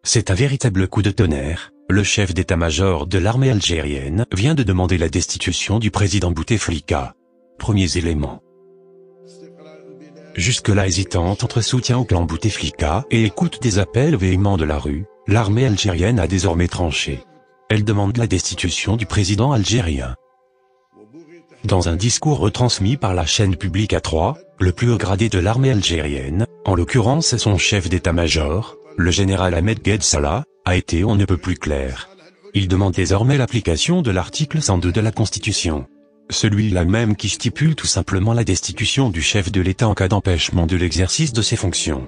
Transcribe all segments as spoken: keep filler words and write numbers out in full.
C'est un véritable coup de tonnerre. Le chef d'état-major de l'armée algérienne vient de demander la destitution du président Bouteflika. Premiers éléments. Jusque-là hésitante entre soutien au clan Bouteflika et écoute des appels véhéments de la rue, l'armée algérienne a désormais tranché. Elle demande la destitution du président algérien. Dans un discours retransmis par la chaîne publique A trois, le plus haut gradé de l'armée algérienne, en l'occurrence son chef d'état-major, le général Ahmed Gued Salah, a été on ne peut plus clair. Il demande désormais l'application de l'article cent deux de la Constitution. Celui-là même qui stipule tout simplement la destitution du chef de l'État en cas d'empêchement de l'exercice de ses fonctions.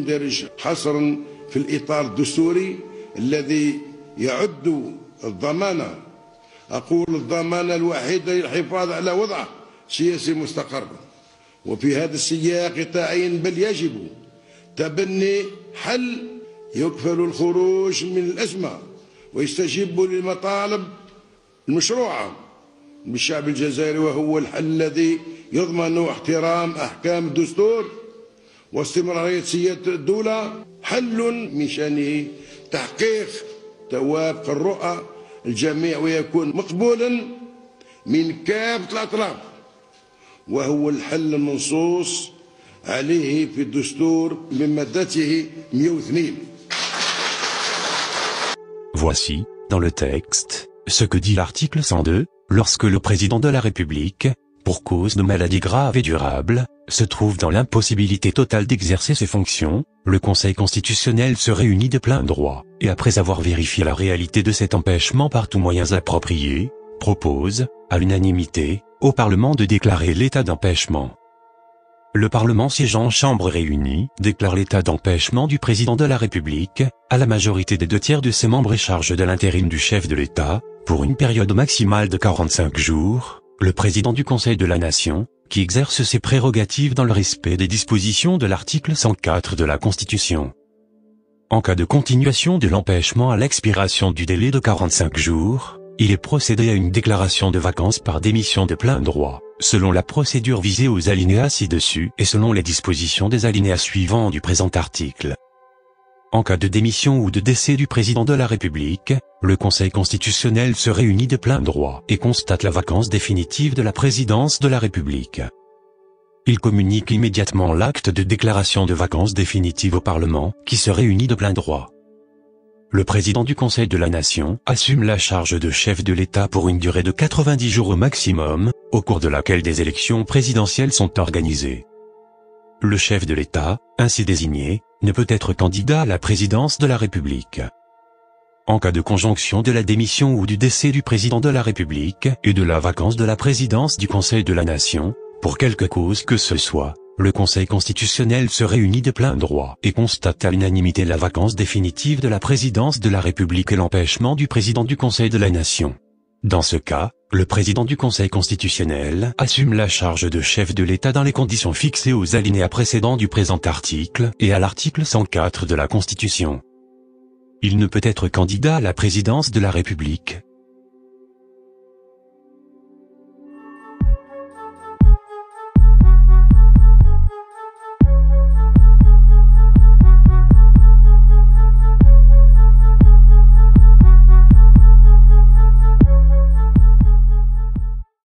أقول الضمانة الوحيدة للحفاظ على وضعه سياسي مستقر وفي هذا السياق يتعين بل يجب تبني حل يكفل الخروج من الأزمة ويستجيب للمطالب المشروعة بالشعب الجزائري وهو الحل الذي يضمن احترام أحكام الدستور واستمرارية سيادة الدولة حل من شأنه تحقيق توافق الرؤى الجميع ويكون مقبولا من كافة الأطراف وهو الحل المنصوص عليه في الدستور من مادته مئة واثنين. Voici, dans le texte, ce que dit l'article cent deux, lorsque le président de la République, pour cause de maladie grave et durable, se trouve dans l'impossibilité totale d'exercer ses fonctions, le Conseil constitutionnel se réunit de plein droit, et après avoir vérifié la réalité de cet empêchement par tous moyens appropriés, propose, à l'unanimité, au Parlement de déclarer l'état d'empêchement. Le Parlement siégeant en chambre réunie, déclare l'état d'empêchement du président de la République, à la majorité des deux tiers de ses membres et charge de l'intérim du chef de l'État, pour une période maximale de quarante-cinq jours, le président du Conseil de la Nation, qui exerce ses prérogatives dans le respect des dispositions de l'article cent quatre de la Constitution. En cas de continuation de l'empêchement à l'expiration du délai de quarante-cinq jours, il est procédé à une déclaration de vacances par démission de plein droit, selon la procédure visée aux alinéas ci-dessus et selon les dispositions des alinéas suivants du présent article. En cas de démission ou de décès du président de la République, le Conseil constitutionnel se réunit de plein droit et constate la vacance définitive de la présidence de la République. Il communique immédiatement l'acte de déclaration de vacances définitive au Parlement, qui se réunit de plein droit. Le président du Conseil de la Nation assume la charge de chef de l'État pour une durée de quatre-vingt-dix jours au maximum, au cours de laquelle des élections présidentielles sont organisées. Le chef de l'État, ainsi désigné, ne peut être candidat à la présidence de la République. En cas de conjonction de la démission ou du décès du président de la République et de la vacance de la présidence du Conseil de la Nation, pour quelque cause que ce soit, le Conseil constitutionnel se réunit de plein droit et constate à l'unanimité la vacance définitive de la présidence de la République et l'empêchement du président du Conseil de la Nation. Dans ce cas, le président du Conseil constitutionnel assume la charge de chef de l'État dans les conditions fixées aux alinéas précédents du présent article et à l'article cent quatre de la Constitution. Il ne peut être candidat à la présidence de la République